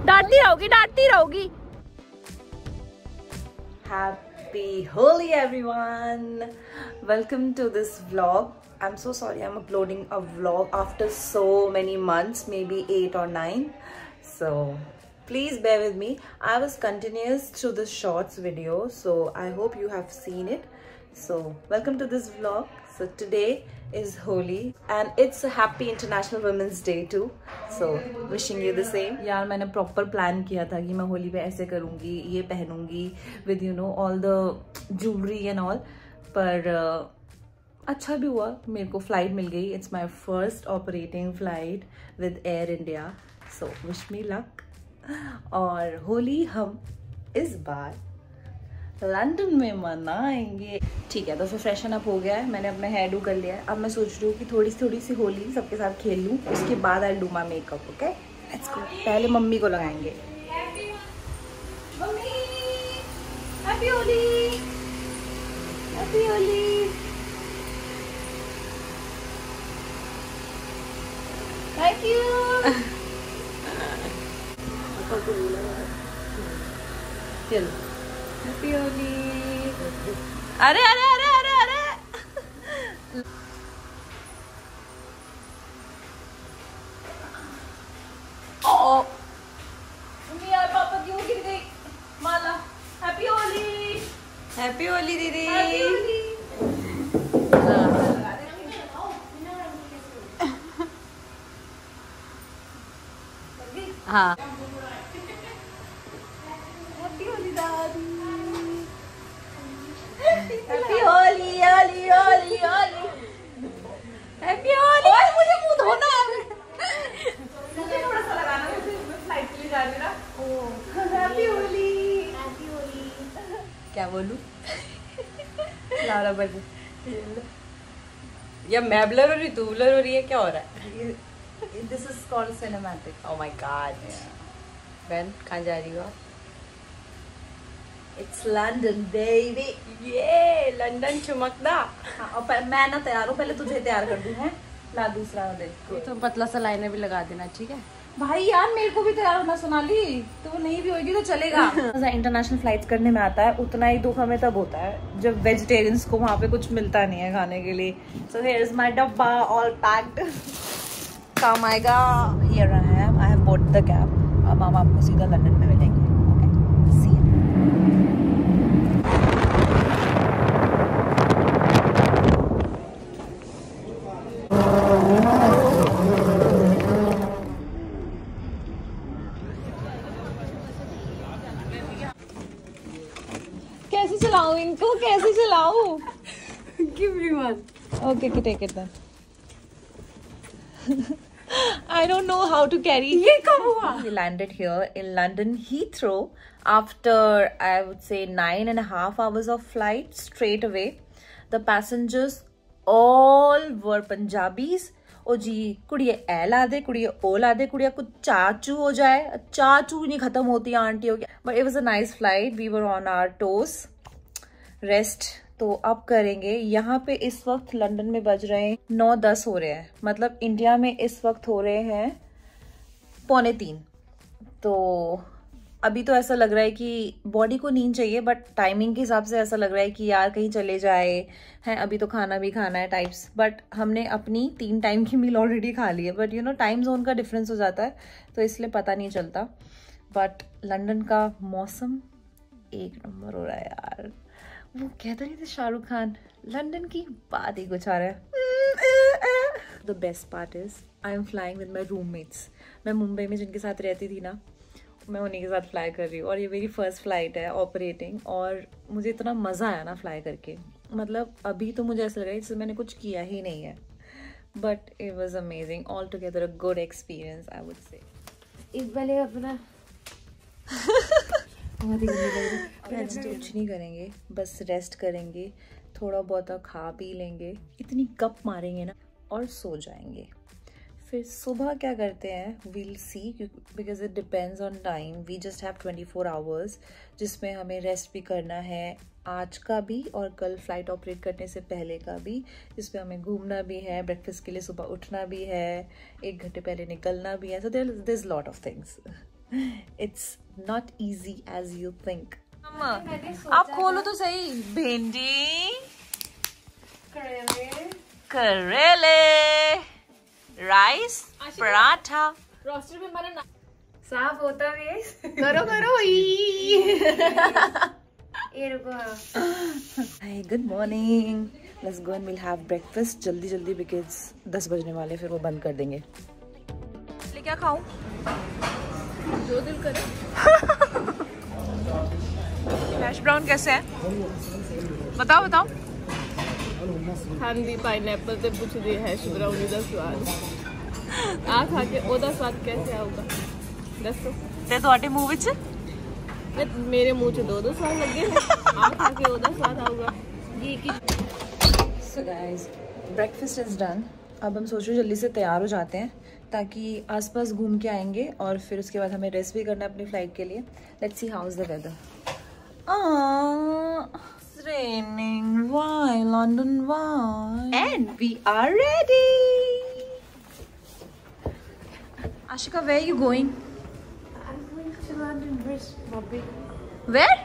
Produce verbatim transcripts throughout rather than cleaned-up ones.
डांटती रहोगी डांटती रहोगी। Happy Holi everyone! Welcome to this vlog. I'm so sorry I'm uploading a vlog after so many months, maybe eight or nine. So please bear with me. I was continuous through the shorts video, so I hope you have seen it. So welcome to this vlog. So today is Holi and it's a happy International Women's Day too. So wishing you the same. यार मैंने proper plan किया था कि मैं होली पे ऐसे करूँगी, ये पहनूँगी with you know all the jewelry and all. पर uh, अच्छा भी हुआ, मेरे को flight मिल गई. It's my first operating flight with Air India. So wish me luck. और होली हम इस बार लंदन में मनाएंगे. ठीक है, तो फिर फ्रेशन अप हो गया है, मैंने अपना हेयर डू कर लिया है. अब मैं सोच रही हूँ कि थोड़ी थोड़ी सी होली सबके साथ खेल लूँ, उसके बाद I do my makeup. Okay let's go. पहले मम्मी को लगाएंगे. Mummy happy Holi, happy Holi. Thank you. चलो हैप्पी होली. अरे अरे अरे अरे अरे ओ मम्मी यार पापा क्यों गिर गई माला. हैप्पी होली, हैप्पी होली दीदी. हैप्पी होली. हाँ हैप्पी होली दादी. हैप्पी होली होली होली होली. हैप्पी होली. ओए मुझे मुंह धोना है. मुझे थोड़ा सा लगाना है, मैं फ्लाइट के लिए जा रही ना. Oh happy Holi, happy Holi. क्या बोलूं? लारा बजे या मैं ब्लर हो रही, तू ब्लर हो रही है, क्या हो रहा है? This is called cinematic. Oh my god. बहन कहाँ जा रही हो आप? It's London baby. ये लंदन चमकदा. हाँ, और मैं ना तैयार हूँ, पहले तुझे तैयार कर दूँ. है ला दूसरा दे. तो पतला सा लाइनर भी लगा देना. ठीक है भाई यार, मेरे को भी तैयार होना सोनाली, तो वो नहीं भी होगी तो चलेगा. इंटरनेशनल फ्लाइट्स करने में आता है, उतना ही दुख हमें तब होता है जब वेजिटेरियंस को वहाँ पे कुछ मिलता नहीं है खाने के लिए. सो हियर इज माय डब्बा ऑल पैक्ड. काम आएगा. Here I am, I have board the cab. अब हम आपको सीधा लंदन में मिलेंगे. Okay see you. कैसे चलाऊं इनको, कैसे चलाऊं? Give me one. Okay, okay, take it then. I don't know how to carry. ये कब हुआ? We landed here in London Heathrow after I would say nine and a half hours of flight straight away. The passengers all were Punjabis. ओ जी कुड़िए ए ला दे, कुड़िए ओ ला दे, कुड़िया कुछ चाचू हो जाए, चाचू नहीं खत्म होती, आंटी हो गया. But it was a nice flight. We were on our toes. Rest तो अब करेंगे. यहाँ पे इस वक्त लंदन में बज रहे हैं नौ दस हो रहे हैं. मतलब इंडिया में इस वक्त हो रहे हैं पौने तीन. तो अभी तो ऐसा लग रहा है कि बॉडी को नींद चाहिए, बट टाइमिंग के हिसाब से ऐसा लग रहा है कि यार कहीं चले जाए हैं. अभी तो खाना भी खाना है टाइप्स. बट हमने अपनी तीन टाइम की मील ऑलरेडी खा ली है. But you know time zone का डिफरेंस हो जाता है, तो इसलिए पता नहीं चलता. बट लंदन का मौसम एक नंबर हो रहा है यार. वो कहते नहीं थे शाहरुख खान, लंदन की बात ही कुछ आ रहा है. The best part is I am flying with my roommates. मैं मुंबई में जिनके साथ रहती थी ना, मैं उन्हीं के साथ फ्लाई कर रही हूँ. और ये मेरी फर्स्ट फ्लाइट है ऑपरेटिंग, और मुझे इतना मज़ा आया ना फ्लाई करके. मतलब अभी तो मुझे ऐसा लग रहा है जैसे मैंने कुछ किया ही नहीं है. But it was amazing all together, a good experience I would say. इस वाले अपना कुछ नहीं करेंगे, बस रेस्ट करेंगे, थोड़ा बहुत खा पी लेंगे, इतनी गप मारेंगे ना और सो जाएंगे. फिर सुबह क्या करते हैं we'll see, because it depends on time. We just have twenty four hours जिसमें हमें रेस्ट भी करना है, आज का भी और कल फ्लाइट ऑपरेट करने से पहले का भी, जिसमें हमें घूमना भी है, ब्रेकफास्ट के लिए सुबह उठना भी है, एक घंटे पहले निकलना भी है. So there is lot of things. It's not easy as you think. आप खोलो तो सही. भिंडी, करेले, करेले, राइस, पराठा. रोस्टर में हमारा साफ होता है. करो करो. ये रुको. Hi, good morning. Let's go and we'll have breakfast जल्दी जल्दी because दस बजने वाले, फिर वो बंद कर देंगे. ले क्या खाऊं? जो दिल करे. हैश ब्राउन कैसे है? बताओ बताओ. हम भी पाइनएप्पल से पूछ दिए हैश ब्राउनी ਦਾ स्वाद. आ खा के ਉਹਦਾ स्वाद कैसे आऊगा? ਦੱਸੋ. ਤੇ ਤੁਹਾਡੇ ਮੂੰਹ ਵਿੱਚ? मेरे मुंह से दो दो स्वाद लगे हैं. आ खा के ਉਹਦਾ स्वाद आऊगा. ये की. So guys, breakfast is done. अब हम सोच रहे जल्दी से तैयार हो जाते हैं ताकि आसपास घूम के आएंगे और फिर उसके बाद हमें रेस्ट भी करना है अपनी फ्लाइट के लिए. Let's see how is the weather. Ah, it's raining. Why, London? Why? And we are ready. Ashika, where are you going? I'm going to London Bridge, Bobby. Where?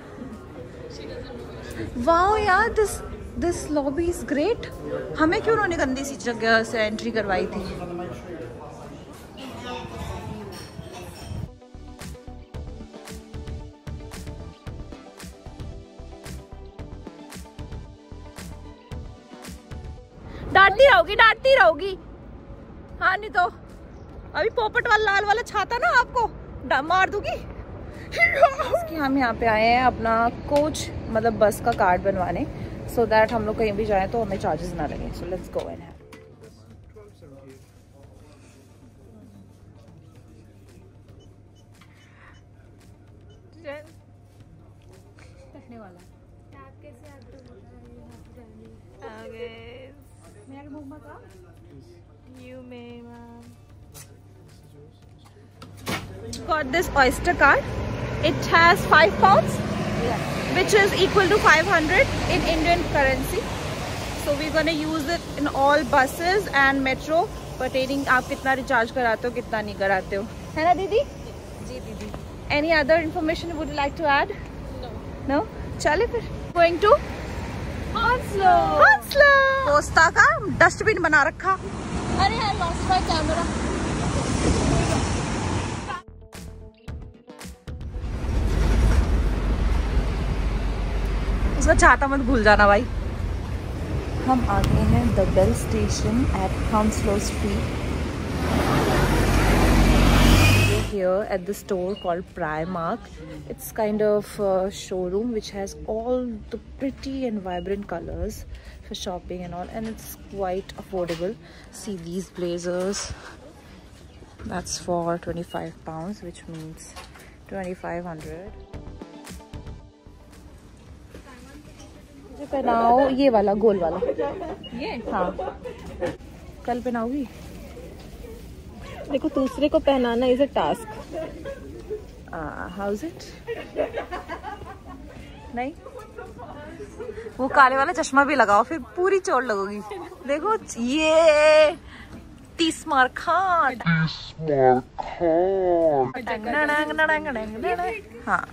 Wow, yeah, this this lobby is great. हमें क्यों उन्होंने गंदी सी जगह से entry करवाई थी? डांटती रहोगी, डांटती रहोगी. हाँ नहीं तो अभी पोपट वाला लाल वाला छाता ना आपको मार दूंगी. कि हम यहाँ पे आए हैं अपना कोच मतलब बस का कार्ड बनवाने, सो so दैट हम लोग कहीं भी जाएं तो हमें चार्जेस ना लगे. So let's go and have. रखने वाला. आप कैसे आते हो? मेरा मुंह मत आ. You may, ma'am. Got this oyster card. It has five pounds, yeah, which is equal to five hundred in Indian currency. So we're gonna use it in all buses and metro. Pertaining आप कितना recharge कराते हो कितना नहीं कराते हो, है ना दीदी? जी दीदी. Any other information would you like to add? No. No? चले फिर. Going to Hanslow. Hanslow. Costa का डस्टबिन बना रखा. अरे यार lost my camera. उसका छाता मत भूल जाना भाई. हम आ गए हैं the bell station at Hounslow street. Here at the store called Primark. It's kind of a showroom which has all the pretty and vibrant colors for shopping and all, and it's quite affordable. See these blazers, that's for twenty-five pounds, which means twenty-five hundred. मुझे पहनाओ ये वाला गोल वाला. ये हाँ कल पहनाओगी. देखो दूसरे को पहनाना is a task. How is it? नहीं वो काले वाला चश्मा भी लगाओ फिर पूरी चोट लगोगी. देखो ये तीस मार खान. हाँ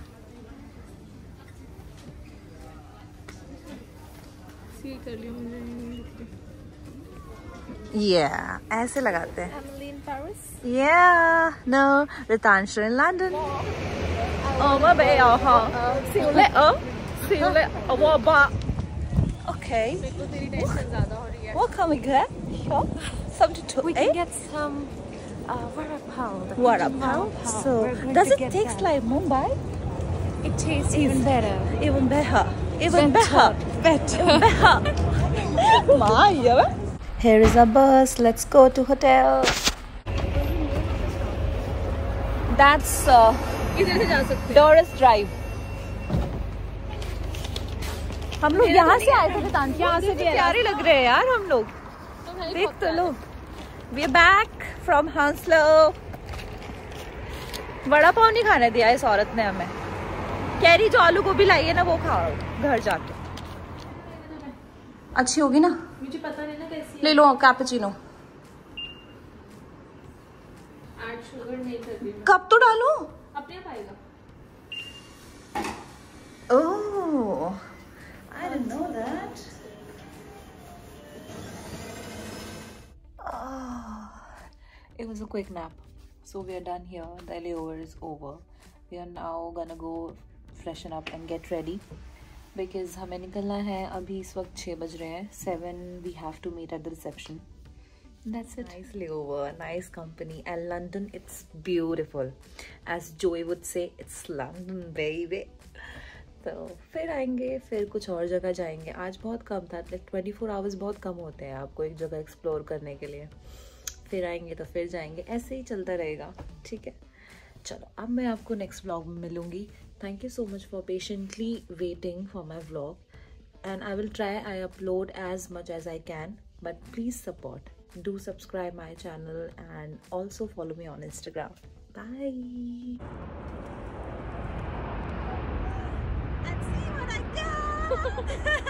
yeah, ऐसे लगाते हैं. Yeah, no, Ritansh in London. Oh, my baby, oh, see you later. See you later. Oh, what? Okay. What can we get? Sure. Something to We eat. can get some uh, vada pav. Vada pav. So, does it taste like Mumbai? It tastes even better. Even better. Even better. Better. Even better. My, yeah. Here is our bus. Let's go to hotel. That's uh, इधर से जा सकते हैं. Doris Drive. हम लोग यहाँ से आए थे बेतान. यहाँ से भी प्यारे लग रहे हैं यार हम लोग. देख तो लो. We are back from Hanslow. Vada pav नहीं खाने दिया इस औरत ने हमें. कह रही जो आलू गोभी लाई है ना वो खाओ घर जाके. अच्छी होगी ना? मुझे पता नहीं ना कैसी. ले लो कैपुचिनो. आठ आज शुगर नहीं करती मैं। कब तो डालूं? अपने आप आएगा। Oh, I didn't know that. Oh, it was a quick nap. So we are done here. The layover is over. We are now gonna go freshen up and get ready because हमें निकलना है अभी इस वक्त छः बज रहे हैं. Seven we have to meet at the reception. That's it. Nice layover, nice company, and London, it's beautiful. As Joey would say, it's London, baby. तो फिर आएंगे, फिर कुछ और जगह जाएंगे. आज बहुत कम था, लाइक ट्वेंटी फोर आवर्स बहुत कम होते हैं आपको एक जगह एक्सप्लोर करने के लिए. फिर आएंगे तो फिर जाएंगे, ऐसे ही चलता रहेगा. ठीक है, चलो अब मैं आपको नेक्स्ट व्लॉग में मिलूंगी. Thank you so much for patiently waiting for my vlog, and I will try I upload as much as I can, but please support. Do subscribe my channel and also follow me on Instagram. Bye. Let's see what I got.